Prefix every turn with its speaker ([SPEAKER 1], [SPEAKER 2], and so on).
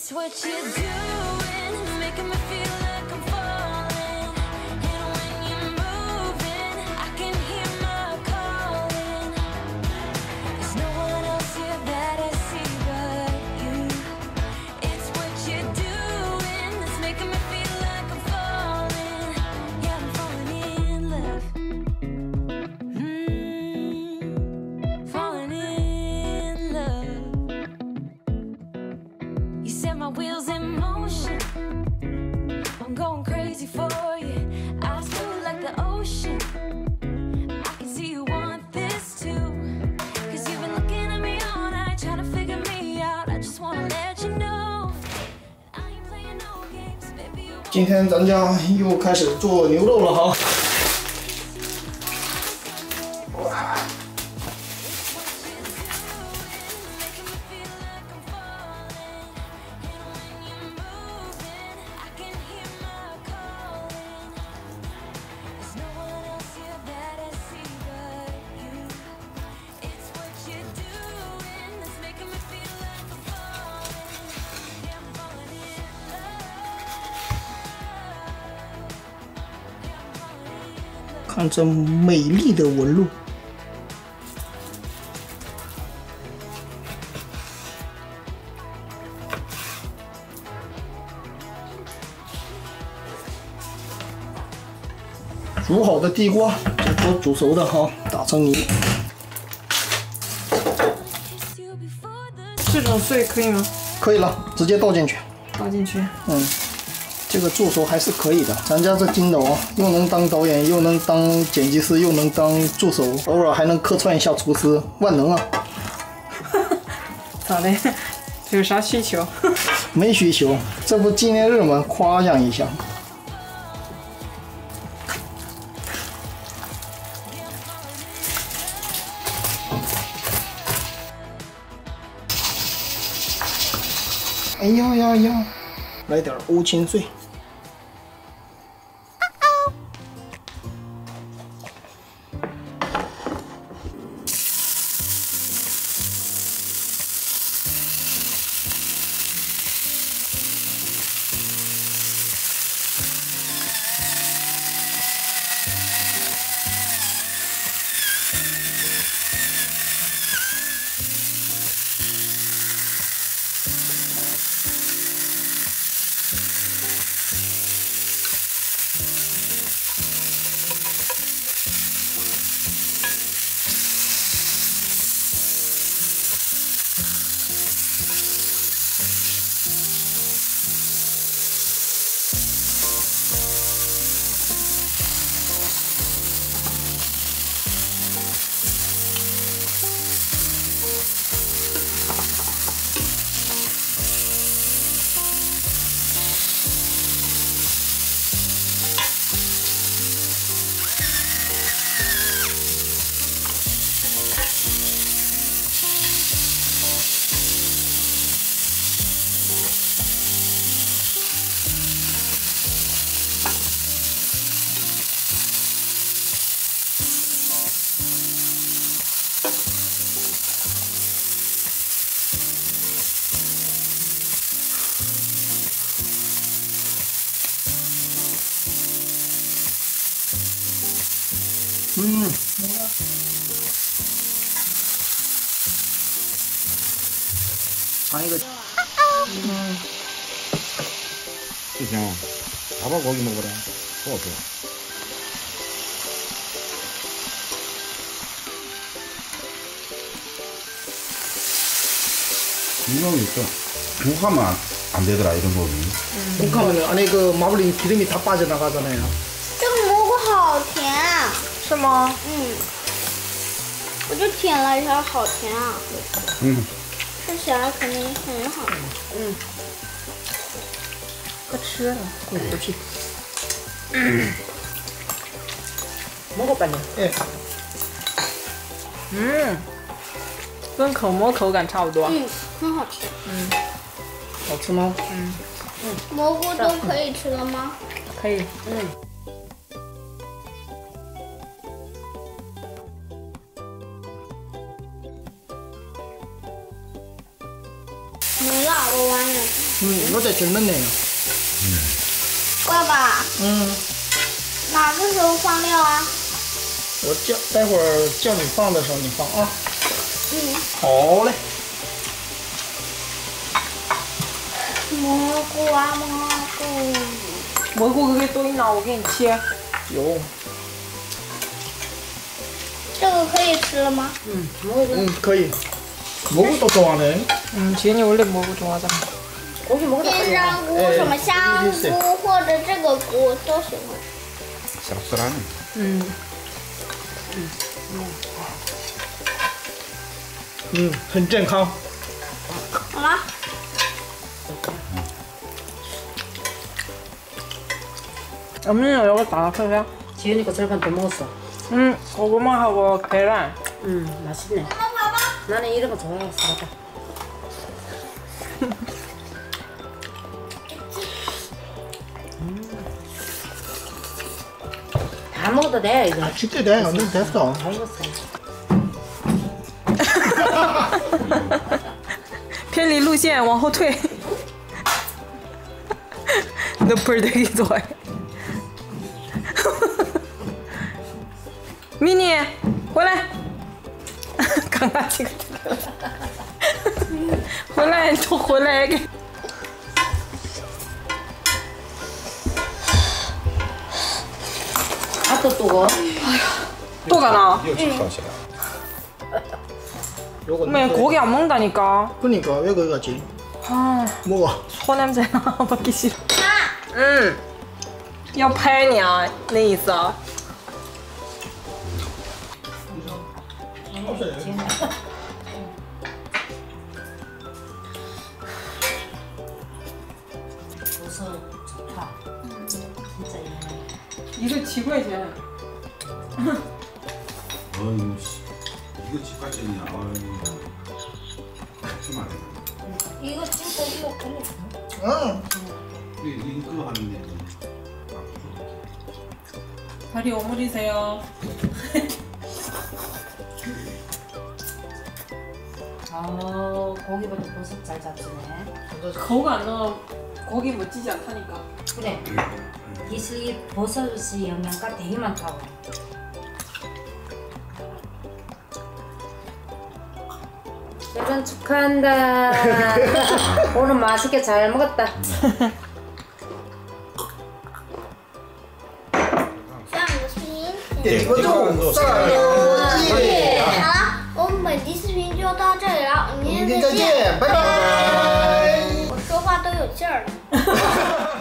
[SPEAKER 1] 今天咱家又开始做牛肉了哈。哇！看这美丽的纹路，煮好的地瓜，这都煮熟的哈，打成泥。
[SPEAKER 2] 这种碎可以吗？
[SPEAKER 1] 可以了，直接倒进去。
[SPEAKER 2] 倒进去。
[SPEAKER 1] 这个助手还是可以的，咱家这金斗啊，又能当导演，又能当剪辑师，又能当助手，偶尔还能客串一下厨师，万能啊！
[SPEAKER 2] 咋的？有啥需求？
[SPEAKER 1] 没需求，这不纪念日吗？夸奖一下。哎呀呀呀！来点欧芹碎。尝一个。
[SPEAKER 3] 不行啊，大把锅给弄过来，不好吃。이놈이 국화만 안 되더라 이런 거는.
[SPEAKER 1] 국화면 안에 그 마블링 기름이 다 빠져나가잖아요.
[SPEAKER 4] 这个蘑菇好甜，
[SPEAKER 2] 是吗？
[SPEAKER 4] 我就舔了一下，好甜啊。吃起来肯定很好。
[SPEAKER 2] 快吃了，
[SPEAKER 1] 过不去。
[SPEAKER 2] 먹어봐요.
[SPEAKER 1] 예.
[SPEAKER 2] 跟口蘑口感差不多。
[SPEAKER 4] 很好吃。
[SPEAKER 1] 好吃吗？
[SPEAKER 4] 蘑菇都可以吃了吗？
[SPEAKER 2] 可以。
[SPEAKER 4] 没了，我完了。
[SPEAKER 1] 有点挺嫩的。
[SPEAKER 4] 爸爸，哪个时候放料啊？
[SPEAKER 1] 我待会儿叫你放的时候你放啊。好嘞。
[SPEAKER 4] 蘑菇啊蘑菇。
[SPEAKER 2] 蘑菇可以多一拿，我给你切。
[SPEAKER 1] 有。
[SPEAKER 4] 这个可以吃了吗？
[SPEAKER 1] 可以。蘑菇都좋아하네。
[SPEAKER 2] 지은이 원래蘑菇좋아하잖아.
[SPEAKER 4] 고기 먹으러 된장菇、什么香菇或者这个菇都喜欢。
[SPEAKER 3] 쌉쌀하네.
[SPEAKER 1] 很健康。
[SPEAKER 4] 好了。
[SPEAKER 2] 언니는 이거 다 펴자.
[SPEAKER 5] 지은이 거 절반 더 먹었어.
[SPEAKER 2] 고구마하고 계란.
[SPEAKER 5] 맛있네. 나는 이런 거 좋아해, 사다. 다 먹어도 돼, 이거.
[SPEAKER 1] 쉽게 돼. 언니 됐어.
[SPEAKER 5] 다 익었어.
[SPEAKER 2] 偏离路线，往后退。너 벌떼기 좋아해. 미니, 回来. 강아지가. 回来，都回来给.
[SPEAKER 5] 아, 또 뜨거?
[SPEAKER 2] 또 가나?
[SPEAKER 1] 요거
[SPEAKER 2] 왜 고기 안 먹는다니까.
[SPEAKER 1] 그러니까 왜 거기 갔지?
[SPEAKER 2] 아,
[SPEAKER 1] 먹어.
[SPEAKER 2] 소 냄새나 맡기 싫어. 응. 要拍你啊，那意思啊。
[SPEAKER 5] 버섯 좋다. 진짜 이거.
[SPEAKER 2] 이거 7块钱.
[SPEAKER 3] 어이구 씨. 이거 집값이냐. 어이구. 좀 안 해.
[SPEAKER 4] 이거 진짜 이거 그냥.
[SPEAKER 1] 응.
[SPEAKER 3] 이거 하는데.
[SPEAKER 2] 다리 오므리세요.
[SPEAKER 5] 고기보다 버섯 잘 잡수네.
[SPEAKER 2] 거기 안 넣어. 고기 멋지지 않다니까.
[SPEAKER 5] 그래. 이 버섯이 영양가 되게 많다고. 결혼 축하한다. 오늘 맛있게 잘 먹었다.
[SPEAKER 4] 这样的视频。
[SPEAKER 1] 点个赞，上
[SPEAKER 4] 好了，我们本期视频就到这里了，明天再见，
[SPEAKER 1] 拜拜。
[SPEAKER 4] 我说话都有劲儿了。